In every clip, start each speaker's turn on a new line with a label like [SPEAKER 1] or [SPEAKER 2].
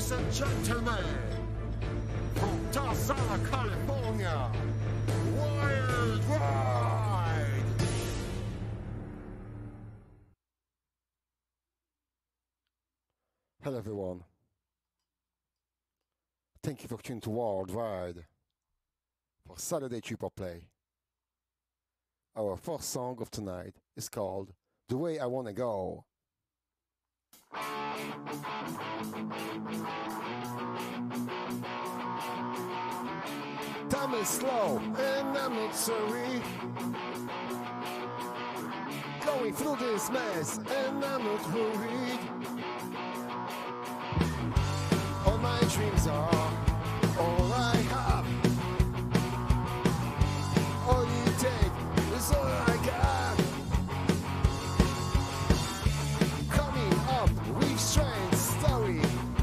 [SPEAKER 1] Ladies and gentlemen, from Tarzana, California, Wild Ride! Hello everyone. Thank you for tuning to Wild Ride for Saturday Triple Play. Our first song of tonight is called The Way I Wanna Go. Time is slow and I'm not sorry. Going through this mess and I'm not worried. All my dreams are all I have. All you take is all I got. Coming up with strange story,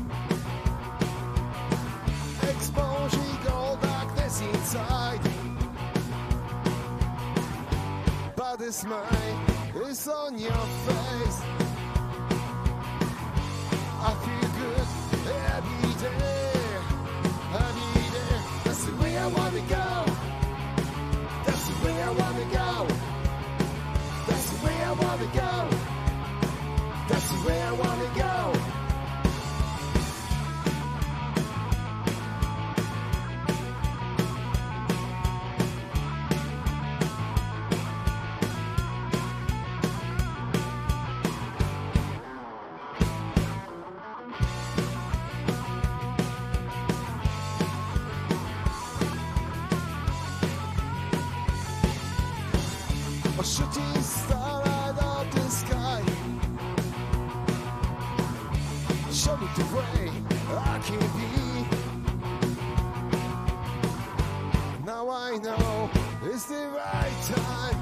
[SPEAKER 1] exposing all darkness inside. But the smile is on your face. I feel good every day, every day. That's the way I wanna go. That's the way I wanna go. That's the way I wanna go. That's the way I wanna go. A shooting star out of the sky. Show me the way I can be. Now I know it's the right time.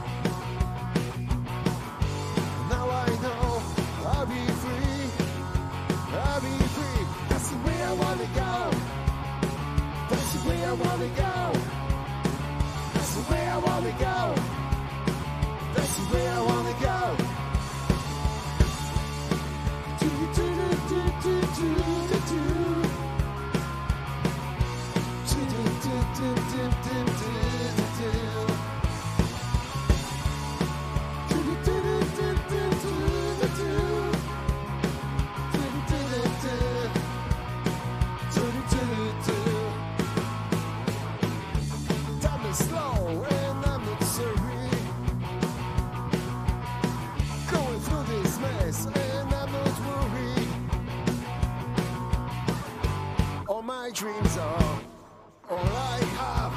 [SPEAKER 1] Now I know I'll be free. I'll be free. That's the way I wanna go. That's the way I wanna go. That's the way I wanna go. That's the way I wanna go. Do do do do do do do do. Do do do do do do do do. Do do do do do do do do. Do do do do. Do do do. Time is slow and I'm not sorry. Going through this mess and I'm not worried. All my dreams are all I have.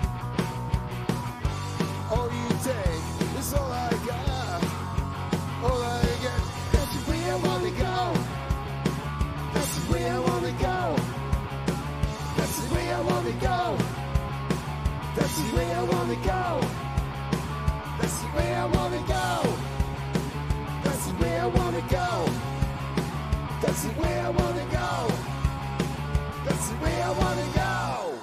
[SPEAKER 1] All you take is all I got. All I get. That's the way I wanna go. That's the way I wanna go. That's the way I wanna go. That's the way I wanna go. That's the way I wanna go. That's the way I wanna go. That's the way I wanna go. That's the way I wanna go.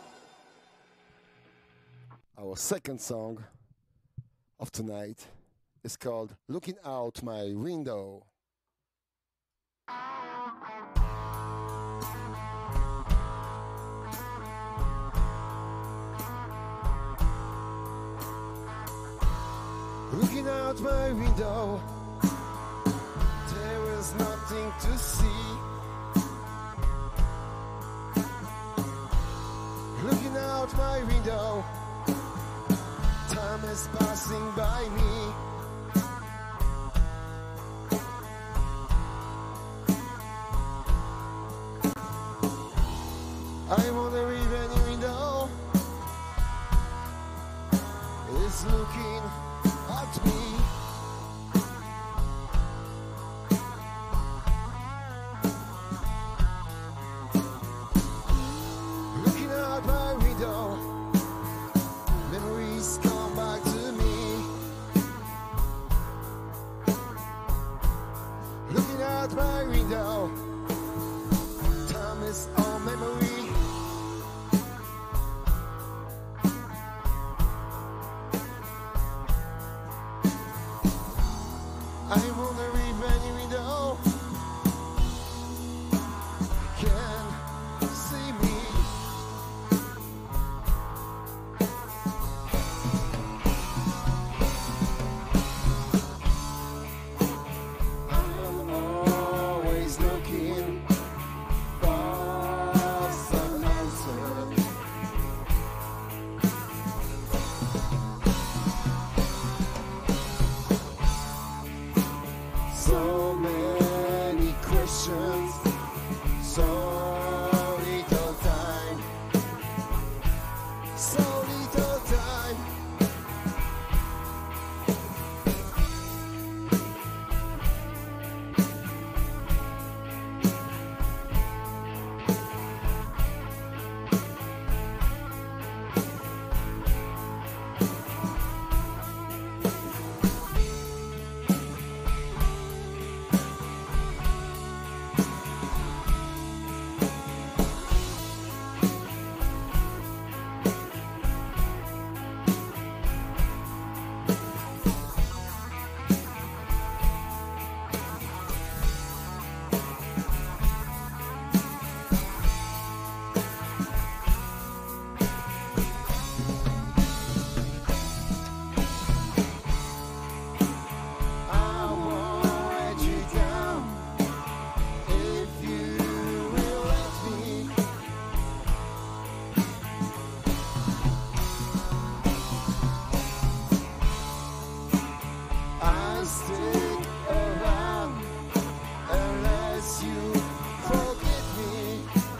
[SPEAKER 1] Our second song of tonight is called Looking Out My Window. Looking out my window, there is nothing to see. Looking out my window, time is passing by me. I wonder if any window is looking at me. Looking out my window, memories come back to me. Looking out my window, time is all memory. So little time, so little time. Stick around unless you forget me.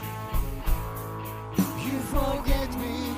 [SPEAKER 1] You forget me.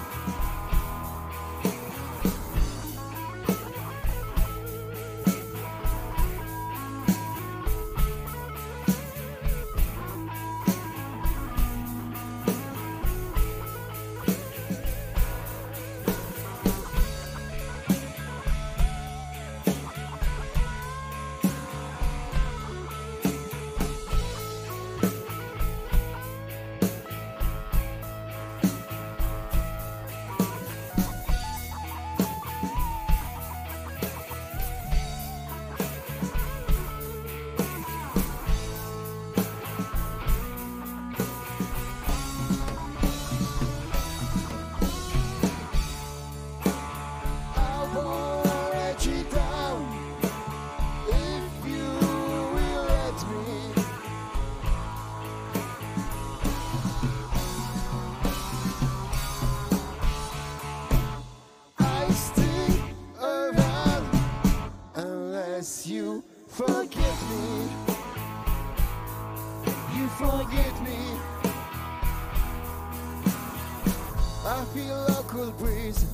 [SPEAKER 1] You forget me. You forget me. I feel a cool breeze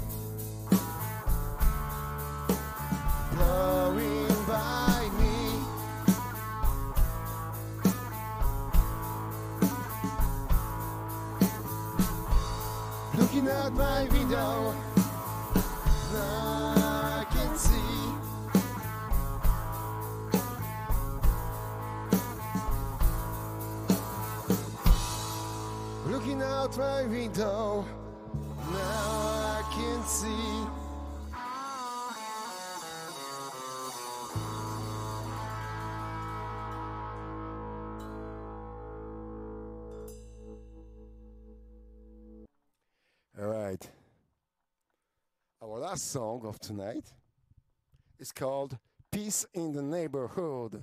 [SPEAKER 1] blowing by me. Looking out my window, now I can see. Looking out my window, now I can see. All right. Our last song of tonight is called Peace in the Neighborhood.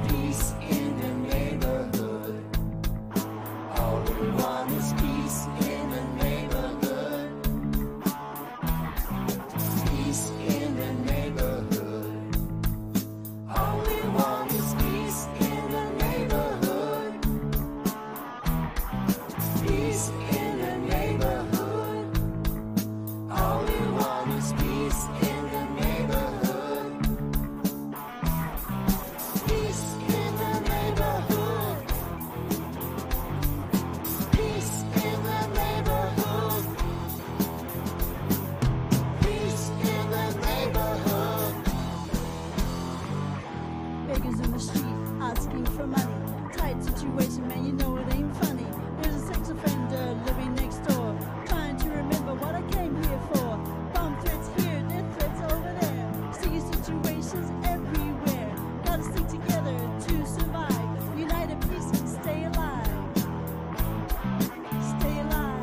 [SPEAKER 2] All we want is peace. situation, man, you know it ain't funny. There's a sex offender living next door, trying to remember what I came here for. Bomb threats here, death threats over there. Sticky situations everywhere. Gotta stick together to survive. Unite in peace and stay alive. Stay alive.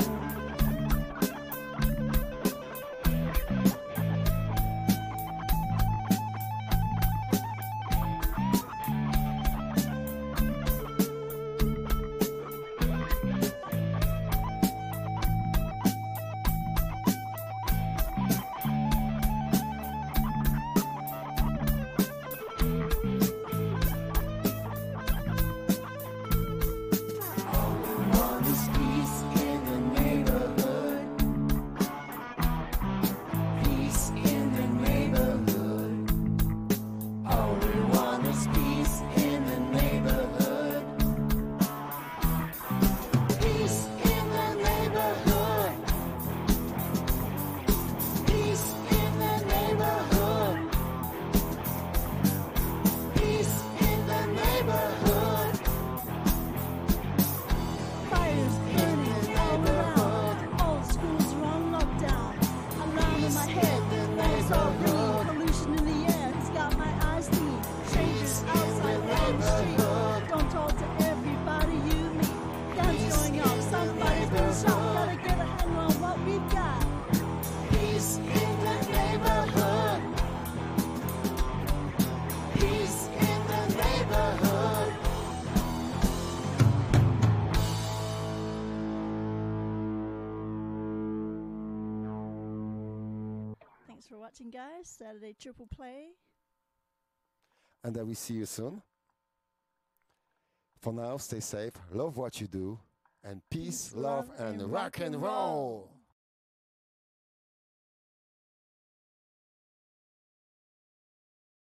[SPEAKER 2] Thanks for watching, guys. Saturday Triple Play.
[SPEAKER 1] And I will see you soon. For now, stay safe, love what you do, and peace, love, and rock and roll.